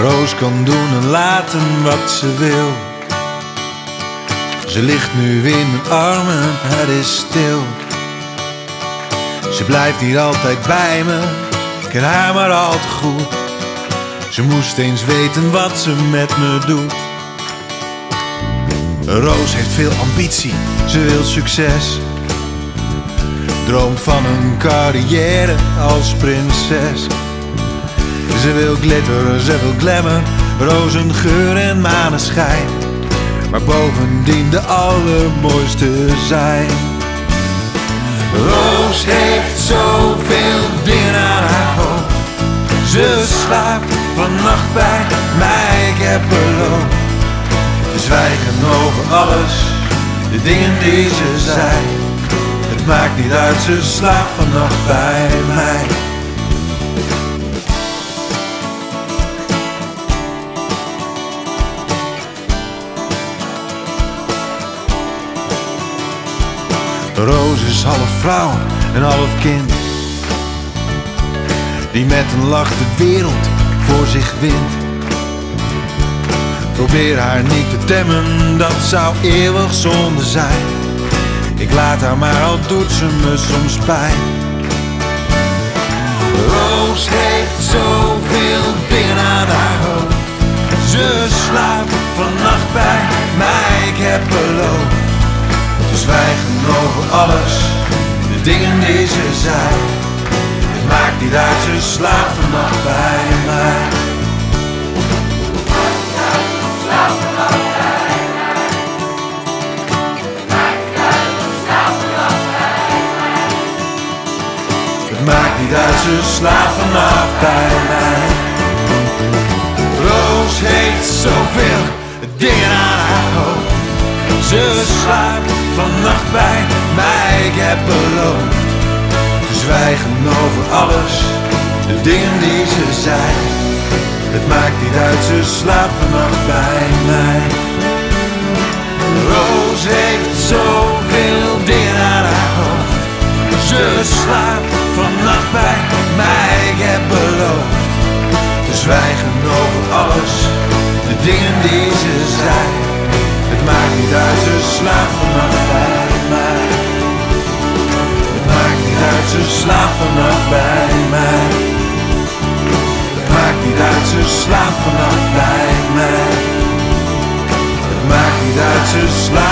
Roos kan doen en laten wat ze wil. Ze ligt nu in mijn armen, het is stil. Ze blijft hier altijd bij me, ik ken haar maar al te goed. Ze moest eens weten wat ze met me doet. Roos heeft veel ambitie, ze wil succes. Droomt van een carrière als prinses. Ze wil glitter, ze wil glamour, rozengeur en maneschijn. Maar bovendien de allermooiste zijn. Roos heeft zoveel dingen aan haar hoofd. Ze slaapt vannacht bij mij, ik heb beloofd te zwijgen over alles, de dingen die ze zei. Het maakt niet uit, ze slaapt vannacht bij mij. Roos is half vrouw en half kind, die met een lach de wereld voor zich wint. Probeer haar niet te temmen, dat zou eeuwig zonde zijn. Ik laat haar maar, al doet ze me soms pijn. Roos heeft zoveel dingen aan haar hoofd. Ze slaapt vannacht bij mij, ik heb beloofd te zwijgen over alles, de dingen die ze zei. Het maakt niet uit, ze slaapt vannacht bij mij. Het maakt niet uit, ze slaapt vannacht bij mij. Roos heeft zoveel dingen aan haar hoofd. Ze slaapt vannacht bij mij, ik heb beloofd te zwijgen over alles, de dingen die ze zei. Het maakt niet uit, ze slaapt vannacht bij mij. Roos heeft zoveel dingen aan haar hoofd. Ze slaapt vannacht bij mij, ik heb beloofd te zwijgen over alles, de dingen die ze zei. Het maakt niet uit, ze slaapt vannacht bij mij. Het maakt niet uit, ze slaapt vannacht bij mij. Het maakt niet uit, ze slaapt vannacht bij mij. Het maakt niet uit, ze slaapt